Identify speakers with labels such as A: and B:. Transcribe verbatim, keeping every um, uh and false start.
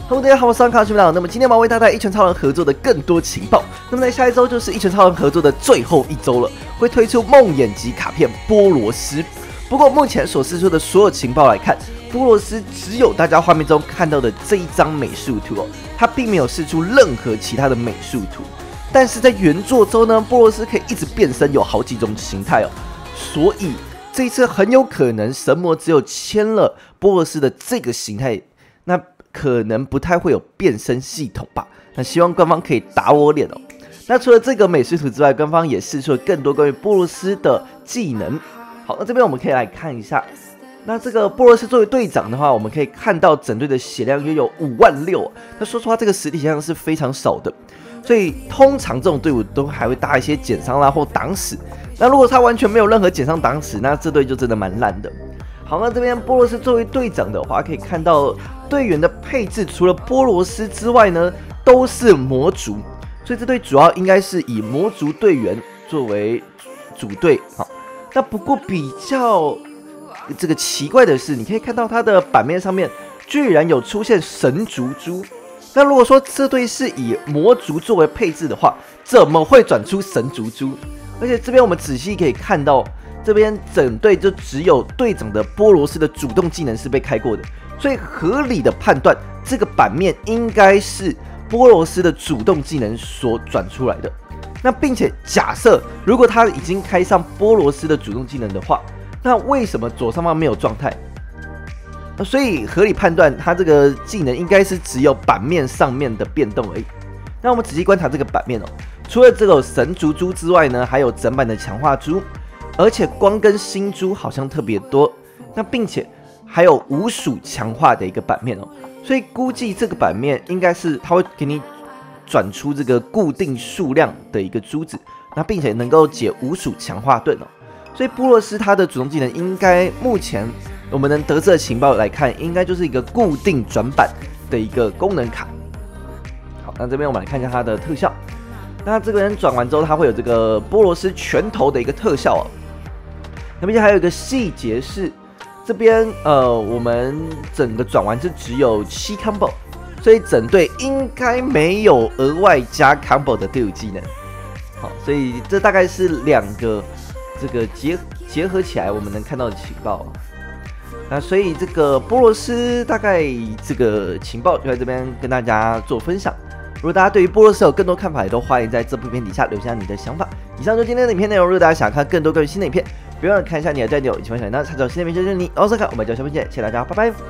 A: Hello， 大家好，我是安卡徐导。那么今天我要为大家带一拳超人合作的更多情报。那么在下一周就是一拳超人合作的最后一周了，会推出梦魇级卡片波罗斯。不过目前所释出的所有情报来看，波罗斯只有大家画面中看到的这一张美术图哦，它并没有释出任何其他的美术图。但是在原作中呢，波罗斯可以一直变身，有好几种形态哦，所以这一次很有可能神魔只有签了波罗斯的这个形态，那可能不太会有变身系统吧。那希望官方可以打我脸哦。那除了这个美术图之外，官方也释出了更多关于波罗斯的技能。好，那这边我们可以来看一下。那这个波罗斯作为队长的话，我们可以看到整队的血量约有五万六。那说实话，这个实体血量是非常少的，所以通常这种队伍都还会搭一些减伤啦或挡死。那如果他完全没有任何减伤挡死，那这队就真的蛮烂的。好，那这边波罗斯作为队长的话，可以看到队员的配置，除了波罗斯之外呢，都是魔族，所以这队主要应该是以魔族队员作为主队。好，那不过比较这个奇怪的是，你可以看到它的版面上面居然有出现神族猪。那如果说这队是以魔族作为配置的话，怎么会转出神族猪？而且这边我们仔细可以看到，这边整队就只有队长的波罗斯的主动技能是被开过的，所以合理的判断，这个版面应该是波罗斯的主动技能所转出来的。那并且假设如果他已经开上波罗斯的主动技能的话，那为什么左上方没有状态？所以合理判断，他这个技能应该是只有版面上面的变动而已。那我们仔细观察这个版面哦，除了这个神族猪之外呢，还有整版的强化猪，而且光跟新猪好像特别多。那并且还有无属强化的一个版面哦，所以估计这个版面应该是它会给你转出这个固定数量的一个珠子，那并且能够解无属强化盾哦。所以波罗斯他的主动技能应该目前我们能得知的情报来看，应该就是一个固定转版的一个功能卡。好，那这边我们来看一下它的特效。那这个人转完之后，它会有这个波罗斯拳头的一个特效哦。那并且还有一个细节是，这边呃我们整个转完是只有七 combo， 所以整队应该没有额外加 combo 的队伍技能。好，所以这大概是两个这个结结合起来我们能看到的情报。那所以这个波罗斯大概这个情报就在这边跟大家做分享。如果大家对于波罗斯有更多看法，也都欢迎在这部片底下留下你的想法。以上就是今天的影片内容。如果大家想看更多关于新的影片，别忘了看一下你的赞钮，以及分享。那查找新的影片就是你，我是看，我们就下期见，谢谢大家，拜拜。